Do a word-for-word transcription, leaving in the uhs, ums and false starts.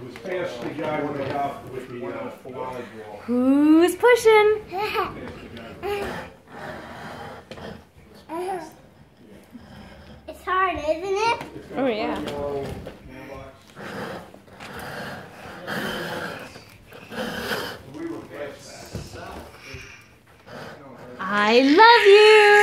It was past the guy with the golf with the uh, volleyball. Who's pushing? It's hard, isn't it? Oh yeah. I love you.